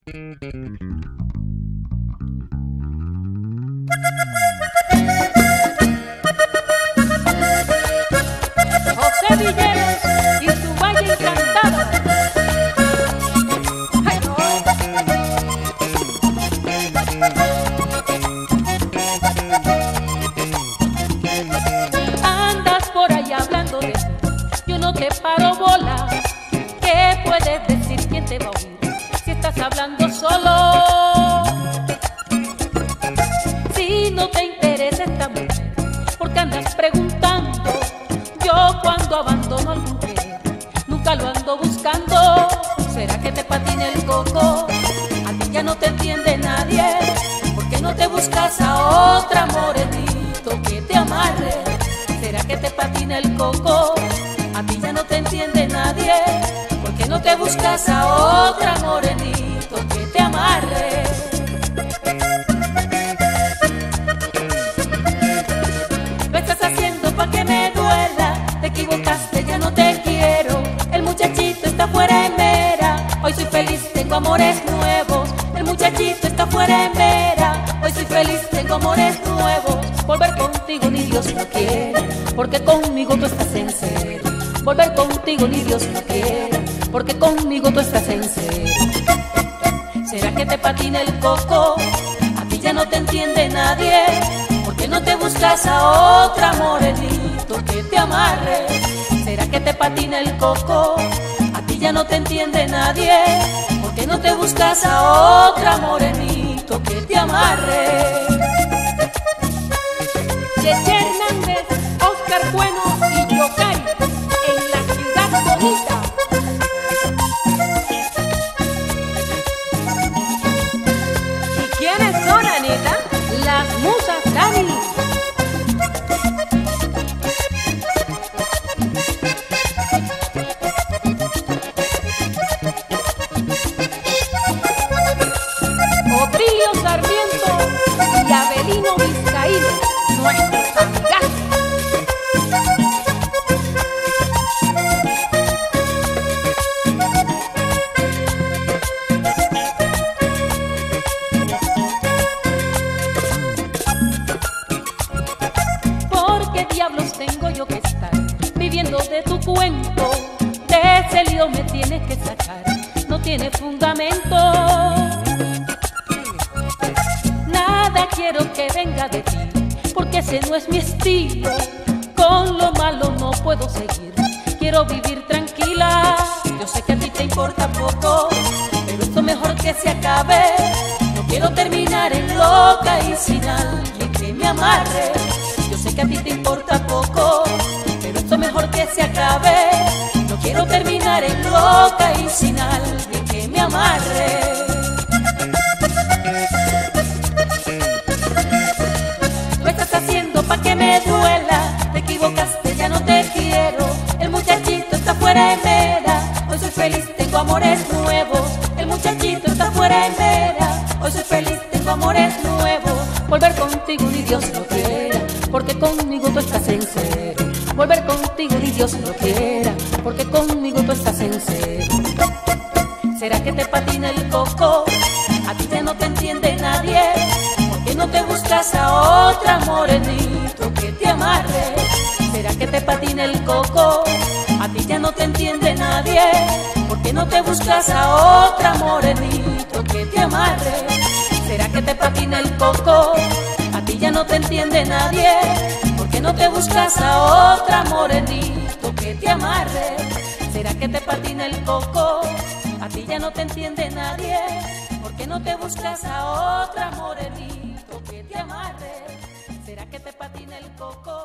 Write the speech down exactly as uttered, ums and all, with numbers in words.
José Villeros y su Valle Encantado. Ay, no. Andas por ahí hablando de mí, yo no te paro bola. ¿Qué puedes decir? ¿Quién te va a oír si estás hablando solo? Si no te interesa esta mujer, ¿por qué andas preguntando? Yo cuando abandono al mujer, nunca lo ando buscando. ¿Será que te patina el coco? A ti ya no te entiende nadie. ¿Por qué no te buscas a otra morenito que te amarre? ¿Será que te patina el coco? A ti ya no te entiende nadie. ¿Por qué no te buscas a otra morenito que te amarre? Lo estás haciendo pa' que me duela. Te equivocaste, ya no te quiero. El muchachito está fuera en vera. Hoy soy feliz, tengo amores nuevos. El muchachito está fuera en vera. Hoy soy feliz, tengo amores nuevos. Volver contigo ni Dios lo quiere, porque conmigo tú estás en serio. Volver contigo ni Dios lo quiere, porque conmigo tú estás en serio. ¿Será que te patina el coco? A ti ya no te entiende nadie. ¿Por qué no te buscas a otra morenito que te amarre? ¿Será que te patina el coco? A ti ya no te entiende nadie. ¿Por qué no te buscas a otra morenito que te amarre? Cheche Hernández, Oscar Bueno y Yocay en la ciudad bonita. ¿Y quiénes son, Anita? Las musas Dani. Otilio Sarmiento y Avelino Vizcaíno, nuestros amigazos. ¿Por qué diablos tengo yo que estar viviendo de tu cuento? De ese lío me tienes que sacar, no tiene fundamento. Nada quiero que venga de ti, porque ese no es mi estilo. Con lo malo no puedo seguir, quiero vivir tranquila. Yo sé que a ti te importa poco, pero esto mejor que se acabe. No quiero terminar en loca y sin alguien que me amarre. Yo sé que a ti te importa poco, pero esto mejor que se acabe. No quiero terminar en loca y sin alguien que me amarre. Lo estás haciendo pa' que me duela. Te equivocaste, ya no te quiero. El muchachito está fuera en vera. Hoy soy feliz, tengo amores nuevos. El muchachito está fuera en vera. Hoy soy feliz, tengo amores nuevos. Volver contigo ni Dios lo quiera, porque conmigo tú estás en serio. Volver contigo ni Dios lo quiera, porque conmigo tú estás en serio. ¿Será que te patina el coco? A ti ya no te entiende nadie. ¿Por qué no te buscas a otra morenito que te amarre? ¿Será que te patina el coco? A ti ya no te entiende nadie. ¿Por qué no te buscas a otra morenito que te amarre? ¿Será que te patina el coco? A ti ya no te entiende nadie. ¿Por qué no te buscas a otra morenito que te amarre? ¿Será que te patina el coco? A ti ya no te entiende nadie. ¿Por qué no te buscas a otra morenito que te amarre? ¿Será que te patina el coco?